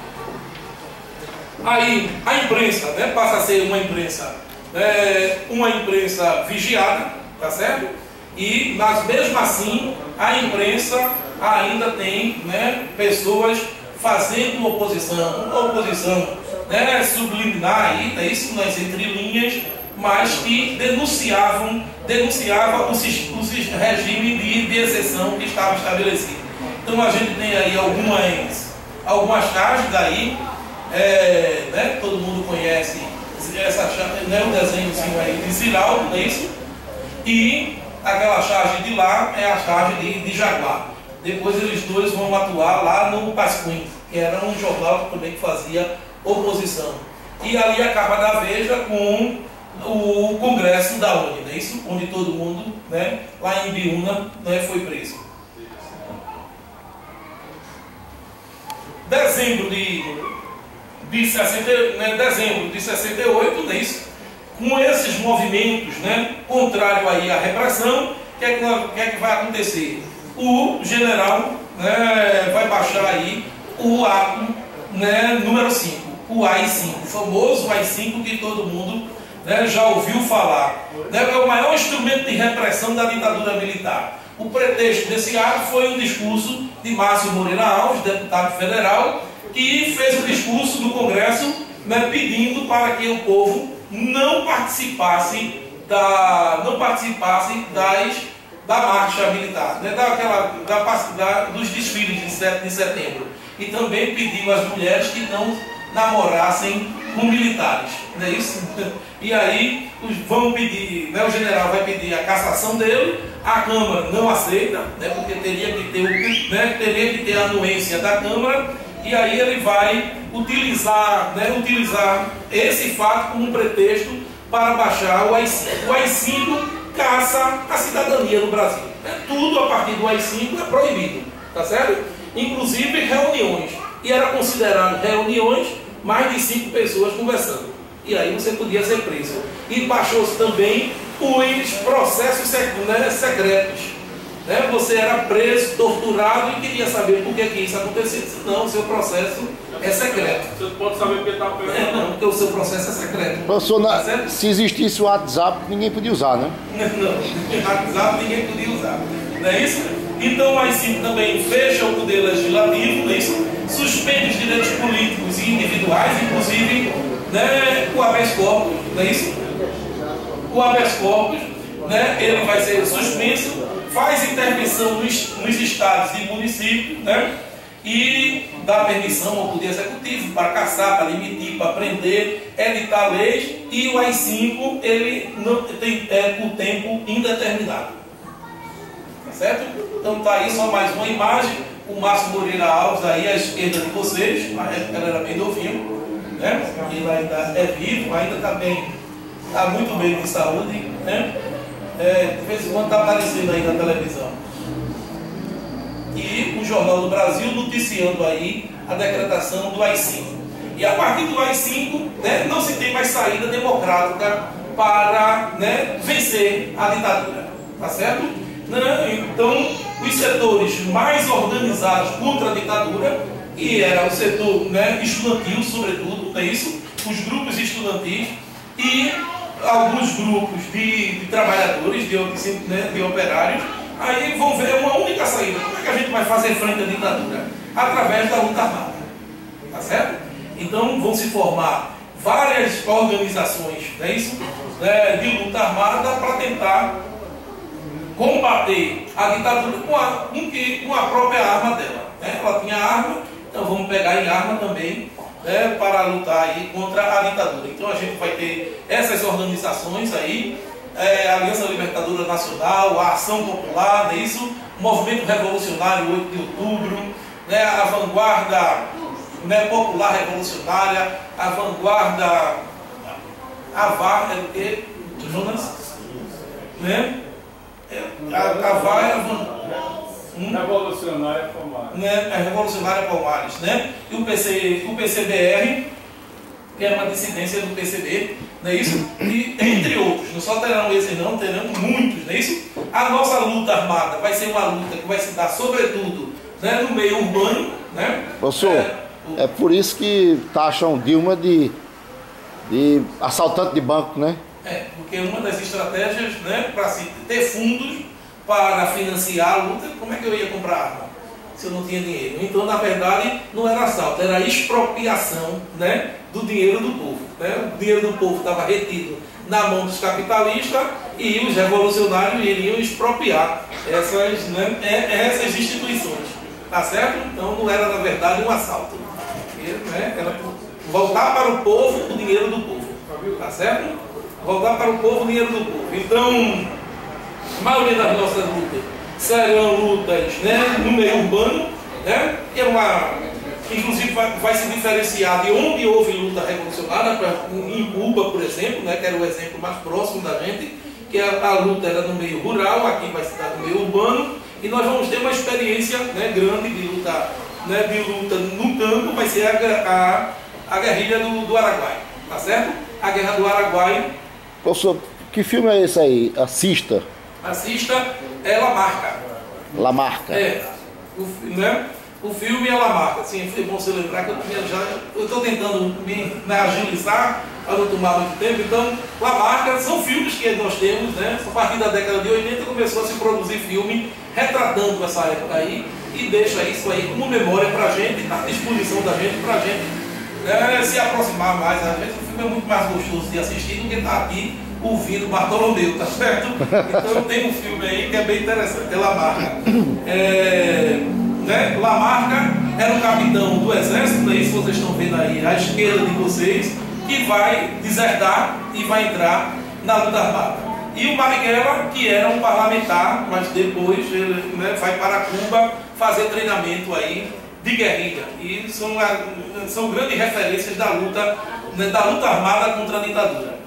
Aí a imprensa, né, passa a ser uma imprensa, é, uma imprensa vigiada, tá certo? E, mas mesmo assim, a imprensa ainda tem, né, pessoas fazendo oposição, uma oposição, né, subliminar aí, é isso nas entrelinhas, mas que denunciavam, denunciava o, o regime de, de exceção que estava estabelecido. Então a gente tem aí algumas, algumas charges aí, é, né, todo mundo conhece essa charge, né, o desenhozinho aí de Ziraldo, não é isso? E aquela charge de lá é a charge de, de Jaguar. Depois eles dois vão atuar lá no Pasquim, que era um jornal também que fazia oposição. E ali a capa da Veja com o Congresso da U N E, não é isso? Onde todo mundo, né, lá em Biúna, né, foi preso. Dezembro de, de, sessenta, né, dezembro de sessenta e oito, não é isso? Com esses movimentos, né, contrário aí à repressão, o que, é que, que é que vai acontecer? O general, né, vai baixar aí o ato, né, número cinco, o A I cinco, o famoso A I cinco que todo mundo, né, já ouviu falar. Né, é o maior instrumento de repressão da ditadura militar. O pretexto desse ato foi um discurso de Márcio Moreira Alves, deputado federal, que fez o discurso do Congresso, né, pedindo para que o povo não participasse, da, não participasse das, da marcha militar, né, daquela, da, da, dos desfiles de sete de setembro. E também pediu às mulheres que não namorassem com militares, não é isso? E aí vão pedir, né, o general vai pedir a cassação dele, a Câmara não aceita, né, porque teria que ter, né, teria que ter a anuência da Câmara, e aí ele vai utilizar, né, utilizar esse fato como um pretexto para baixar o A I cinco. O A I cinco caça a cidadania no Brasil. Né? Tudo a partir do A I cinco é proibido, tá certo? Inclusive reuniões. E era considerado reuniões mais de cinco pessoas conversando. E aí você podia ser preso. E baixou-se também os processos né, secretos. Né? Você era preso, torturado e queria saber por que, que isso acontecia. Não, o seu processo é secreto. Você pode saber porque está preso. É, não, porque o seu processo é secreto. Professor, na, tá se existisse o WhatsApp, ninguém podia usar, né? Não, o WhatsApp ninguém podia usar. Não é isso? Então, o A I cinco também fecha o poder legislativo, não é isso? Suspende os direitos políticos e individuais, inclusive, né, o habeas corpus, não é isso? O habeas corpus, né, ele vai ser suspenso, faz intervenção nos, nos estados e municípios, né, e dá permissão ao Poder Executivo para caçar, para limitar, para prender, editar leis, e o A I cinco ele não tem é, por tempo indeterminado. Tá certo? Então tá aí só mais uma imagem, o Márcio Moreira Alves aí à esquerda de vocês, na época ele era bem novinho, né? Ele ainda é vivo, ainda está bem, está muito bem de saúde, né? É, de vez em quando está aparecendo aí na televisão. E o Jornal do Brasil noticiando aí a decretação do A I cinco. E a partir do A I cinco, né, não se tem mais saída democrática para, né, vencer a ditadura. Tá certo? Né? Então, os setores mais organizados contra a ditadura, que era o setor, né, estudantil, sobretudo, não é isso? Os grupos estudantis e alguns grupos de, de trabalhadores, de, né, de operários, aí vão ver uma única saída. Como é que a gente vai fazer frente à ditadura? Através da luta armada. Tá certo? Então vão se formar várias organizações, não é isso? É, de luta armada para tentar combater a ditadura com a, com que, com a própria arma dela. Né? Ela tinha arma, então vamos pegar em arma também, né, para lutar aí contra a ditadura. Então a gente vai ter essas organizações aí, é, a Aliança Libertadora Nacional, a Ação Popular, não é isso? O Movimento Revolucionário oito de outubro, né, a Vanguarda, né, Popular Revolucionária, a Vanguarda, a V A R, é o quê? Jonas? Né? A, a V A R é a Vanguarda. Hum? Revolucionária Palmares. Né? A Revolucionária Palmares, né? E o, P C, o P C B R, que é uma dissidência do P C B, não é isso? E, entre outros, não só terão esses não, terão muitos, não é isso? A nossa luta armada vai ser uma luta que vai se dar sobretudo, né, no meio urbano, né? Professor, é, o... é por isso que taxam Dilma de, de assaltante de banco, né? É, porque uma das estratégias, né, para se ter fundos para financiar a luta, como é que eu ia comprar arma se eu não tinha dinheiro? Então, na verdade, não era assalto, era expropriação, né, do dinheiro do povo. Né? O dinheiro do povo estava retido na mão dos capitalistas e os revolucionários iriam expropriar essas, né, essas instituições. Tá certo? Então, não era, na verdade, um assalto. Né, era voltar para o povo o dinheiro do povo. Tá certo? Voltar para o povo o dinheiro do povo. Então, a maioria das nossas lutas serão lutas, né, no meio urbano, né, que é uma, inclusive vai, vai se diferenciar de onde houve luta revolucionária, pra, em Cuba, por exemplo, né, que era o exemplo mais próximo da gente, que a, a luta era no meio rural, aqui vai se dar no meio urbano, e nós vamos ter uma experiência, né, grande de luta, né, de luta no campo, vai ser a, a, a guerrilha do, do Araguaia, tá certo? A Guerra do Araguaia. Professor, que filme é esse aí? Assista. Assista, é La Marca. La Marca. É, o, né? O filme é La Marca. Assim, foi bom você lembrar que eu já eu estou tentando me, né, agilizar para não tomar muito tempo. Então, La Marca são filmes que nós temos, né? A partir da década de oitenta começou a se produzir filme retratando essa época aí e deixa isso aí como memória para a gente, está à disposição da gente para a gente, né, se aproximar mais. Às vezes o filme é muito mais gostoso de assistir do que estar aqui ouvindo Bartolomeu, tá certo? Então tem um filme aí que é bem interessante, é La Marca. É, né? La Marca era um capitão do exército, daí se vocês estão vendo aí à esquerda de vocês, que vai desertar e vai entrar na luta armada. E o Marighella, que era um parlamentar, mas depois ele, né, vai para Cuba fazer treinamento aí de guerrilha. E são, são grandes referências da luta, né, da luta armada contra a ditadura.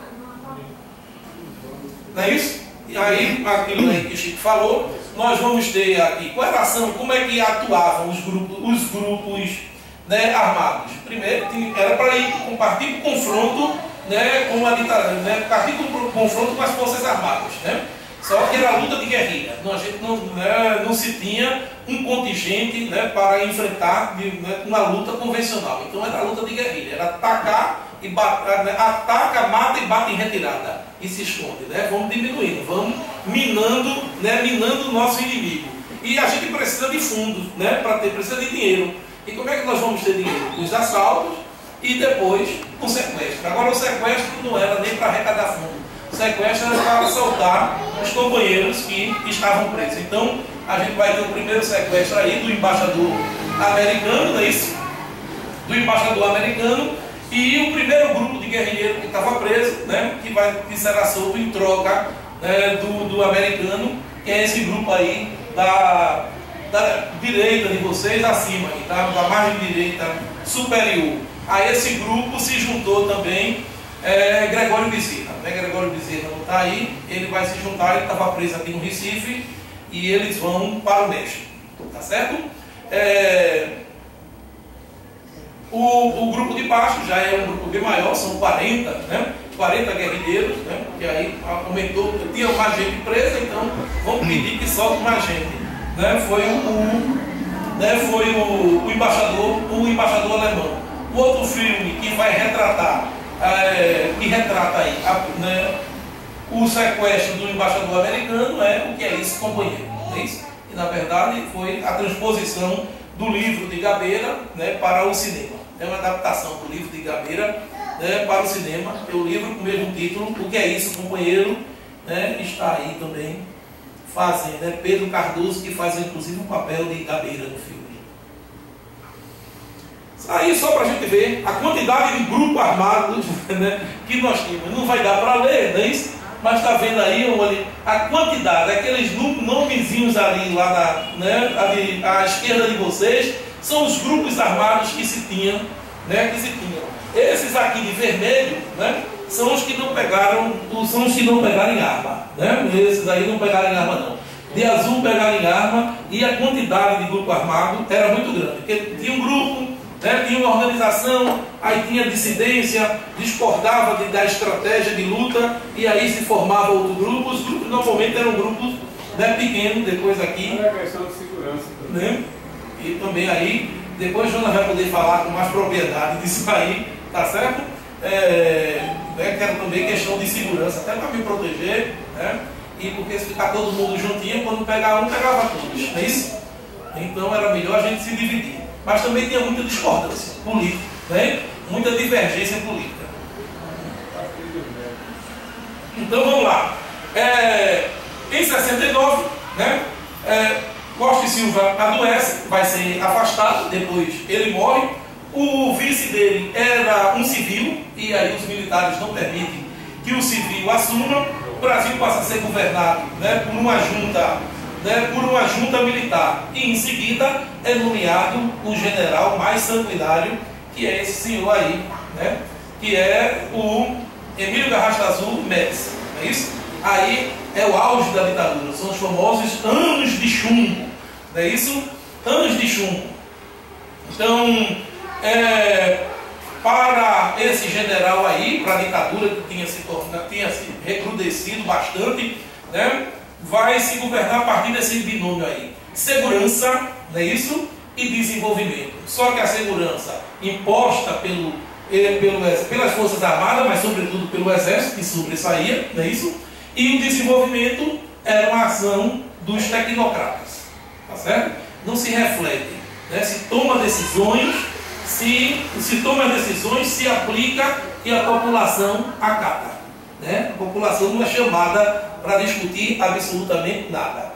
Não é isso? E aí, aquilo aí que o Chico falou, nós vamos ter aqui com relação como é que atuavam os grupos, os grupos, né, armados. Primeiro, era para ir partir para o confronto, né, com a ditadura, né, partir para o confronto com as forças armadas. Né? Só que era a luta de guerrilha. Não, a gente não, né, não se tinha um contingente, né, para enfrentar de, né, uma luta convencional. Então era a luta de guerrilha, era atacar e bater, né, ataca, mata e bate em retirada e se esconde, né? Vamos diminuindo, vamos minando, né, minando o nosso inimigo. E a gente precisa de fundos, né, para ter, precisa de dinheiro. E como é que nós vamos ter dinheiro? Os assaltos e depois o sequestro. Agora o sequestro não era nem para arrecadar fundo. O sequestro era para soltar os companheiros que estavam presos. Então a gente vai ter o primeiro sequestro aí do embaixador americano, não é isso? Do embaixador americano. E o primeiro grupo de guerrilheiros que estava preso, né, que, vai, que será solto em troca, né, do, do americano, que é esse grupo aí da, da direita de vocês acima, aí, tá? Da margem direita superior. A esse grupo se juntou também é, Gregório Bezerra. Né? Gregório Bezerra não está aí, ele vai se juntar, ele estava preso aqui no Recife e eles vão para o México. Tá certo? É, O, o grupo de baixo já é um grupo bem maior, são quarenta, né? quarenta guerrilheiros, né? Que aí aumentou, tinha mais gente presa, então vamos pedir que solte mais gente. Né? Foi, o, né? Foi o, o, embaixador, o embaixador alemão. O outro filme que vai retratar, é, que retrata aí, a, né? o sequestro do embaixador americano é O Que É Isso, Companheiro. É isso? E na verdade foi a transposição do livro de Gabeira, né, para o cinema. é uma adaptação do livro de Gabeira, né, para o cinema. É o livro com o mesmo título, O Que É Isso, Companheiro, né, está aí também fazendo, né, Pedro Cardoso, que faz inclusive o papel de Gabeira no filme. Aí só para a gente ver a quantidade de grupos armados, né, que nós temos. Não vai dar para ler, não é isso? Mas está vendo aí olha, a quantidade, aqueles nomezinhos ali, lá na, né, ali, à esquerda de vocês, são os grupos armados que se tinham, né, que se tinham. Esses aqui de vermelho, né, são os que não pegaram, são os que não pegaram em arma, né? Esses aí não pegaram em arma não. De azul pegaram em arma e a quantidade de grupo armado era muito grande. Porque tinha um grupo, né, tinha uma organização, aí tinha dissidência, discordava de, da estratégia de luta e aí se formava outro grupo. Os grupos normalmente eram grupos, né, pequenos, depois aqui. É questão de segurança. Né? E também aí, depois Jonas vai poder falar com mais propriedade disso aí, tá certo? É, né, quero também questão de segurança, até para me proteger, né? E porque se ficar todo mundo juntinho, quando pegar um, pegava todos, não é isso? Então era melhor a gente se dividir. Mas também tinha muita discordância política, né? Muita divergência política. Então vamos lá. É, em sessenta e nove, né, é, Costa e Silva adoece, vai ser afastado, depois ele morre. O vice dele era um civil, e aí os militares não permitem que o civil assuma. O Brasil passa a ser governado, né, por uma junta, né, por uma junta militar. E em seguida é nomeado o general mais sanguinário, que é esse senhor aí, né, que é o Emílio Garrastazu Médici, não é isso? Aí é o auge da ditadura, são os famosos anos de chumbo, não é isso? Anos de chumbo. Então, é, para esse general aí, para a ditadura que tinha se, tornado, tinha se recrudescido bastante, né, vai se governar a partir desse binômio aí. Segurança, não é isso? E desenvolvimento. Só que a segurança imposta pelo, pelo, pelas Forças Armadas, mas sobretudo pelo Exército, que sobressaía, não é isso? E o desenvolvimento era uma ação dos tecnocratas, tá certo? Não se reflete, né? Se toma decisões, se, se toma decisões, se aplica e a população acata, né? A população não é chamada para discutir absolutamente nada.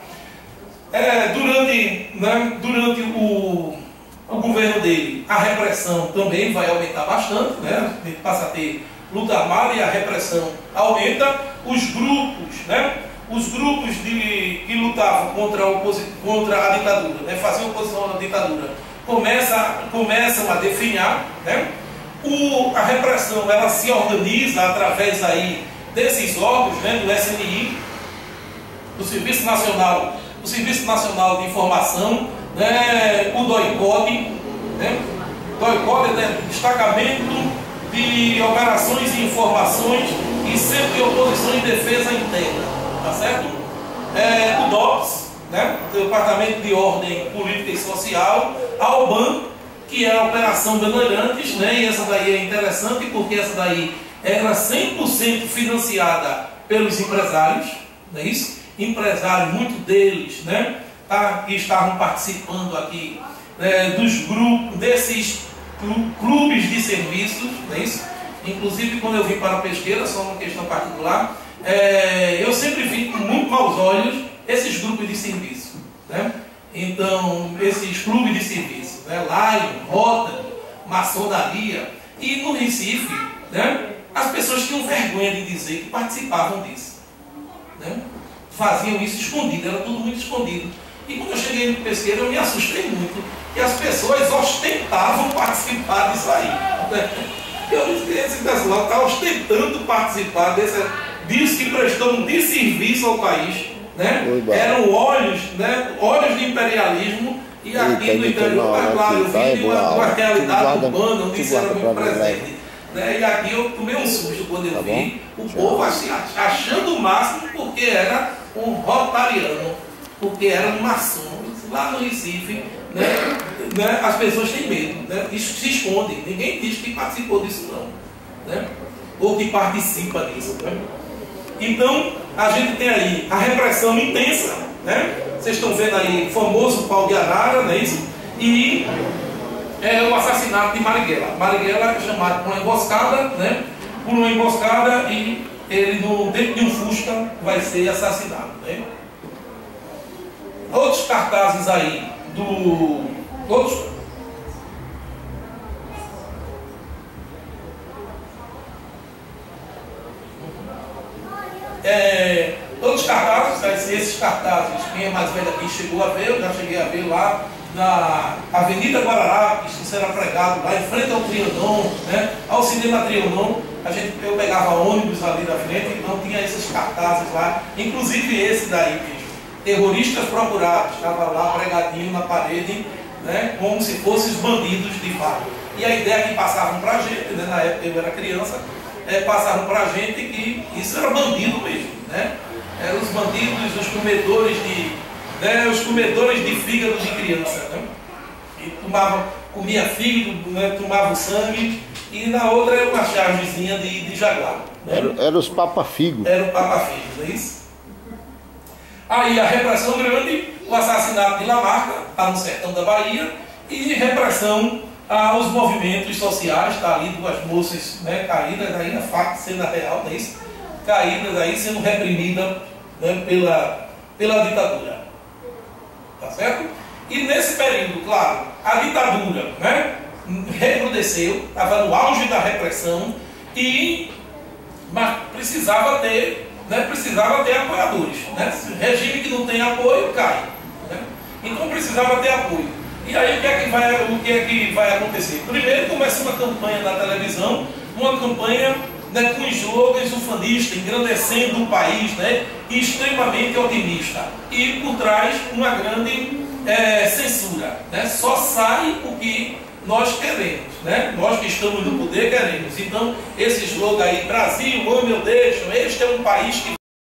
É, durante né, durante o, o governo dele, a repressão também vai aumentar bastante, né? A gente passa a ter luta armada e a repressão aumenta. Os grupos, né? Os grupos de, que lutavam contra a, contra a ditadura, né? Faziam oposição à ditadura, começa, começam a definhar, né? O, a repressão ela se organiza através aí desses órgãos, né? Do S N I, do Serviço Nacional, do Serviço Nacional de Informação, né? O DOICODE, né? DOICODE é destacamento de operações e informações e sempre de oposição e defesa interna, tá certo? É, o DOPS, né? O Departamento de Ordem Política e Social, a OBAN, que é a Operação Bandeirantes, né? E essa daí é interessante porque essa daí era cem por cento financiada pelos empresários, não é isso? Empresários, muitos deles, né? Tá, que estavam participando aqui, né? Dos grupos, desses clubes de serviços, não é isso? Inclusive quando eu vim para a pesqueira, só uma questão particular, é, eu sempre vi com muito maus olhos esses grupos de serviço, né? Então, esses clubes de serviço, né? Lion, Rota, maçonaria, e no Recife, né? As pessoas tinham vergonha de dizer que participavam disso, né? Faziam isso escondido, era tudo muito escondido. E quando eu cheguei no pesqueiro, eu me assustei muito, que as pessoas ostentavam participar disso aí. Eu disse que esse pessoal está ostentando participar desse, disso que prestou de serviço ao país, né? Eram olhos, né? Olhos de imperialismo, e aqui no interior, é claro, eu vim de uma, uma realidade urbana, onde isso era muito presente. Né? E aqui eu tomei um susto quando eu vi o povo achando o máximo porque era um rotariano, porque era um maçom. Lá no Recife, né, né, as pessoas têm medo, né, isso se esconde, ninguém diz que participou disso não, né, ou que participa disso, né? Então a gente tem aí a repressão intensa, né? Vocês estão vendo aí o famoso pau de arara, não é isso? E é o assassinato de Marighella. Marighella é chamado por uma emboscada, né? Por uma emboscada e ele, no, dentro de um Fusca, vai ser assassinado, né? Outros cartazes aí do... Outros, é, outros cartazes, esses cartazes, quem é mais velho aqui chegou a ver, eu já cheguei a ver lá na Avenida Guararapes, isso era pregado lá em frente ao Trianon, né? Ao cinema Trianon, a gente, eu pegava ônibus ali da frente, então tinha esses cartazes lá, inclusive esse daí mesmo, terroristas procurados, estava lá pregadinho na parede, né? Como se fossem os bandidos de fato. E a ideia que passavam para a gente, né? Na época eu era criança, é, passavam para a gente que isso era bandido mesmo, né? Eram os bandidos, os comedores de Né, os comedores de fígado de criança, né? E tomavam, comia fígado, né, tomavam sangue, e na outra era uma chargezinha de, de jaguar. Né? Era, era os papa-figo. Era o papa-figo, não é isso? Aí a repressão grande, o assassinato de Lamarca, está no sertão da Bahia, e repressão aos movimentos sociais, está ali duas moças, né, caídas aí na faca, cena real, não é isso? Caídas aí, sendo reprimidas, né, pela, pela ditadura. Tá certo? E nesse período, claro, a ditadura, né, recrudesceu, estava no auge da repressão e mas precisava ter, né, precisava ter apoiadores. Né? Regime que não tem apoio, cai. Né? Então precisava ter apoio. E aí o que, é que vai, o que é que vai acontecer? Primeiro começa uma campanha na televisão, uma campanha, né, com slogans ufanistas, engrandecendo o país, né, extremamente otimista. E por trás uma grande é, censura. Né? Só sai o que nós queremos. Né? Nós que estamos no poder queremos. Então esse slogan aí, Brasil, ame ou deixam, este é um país que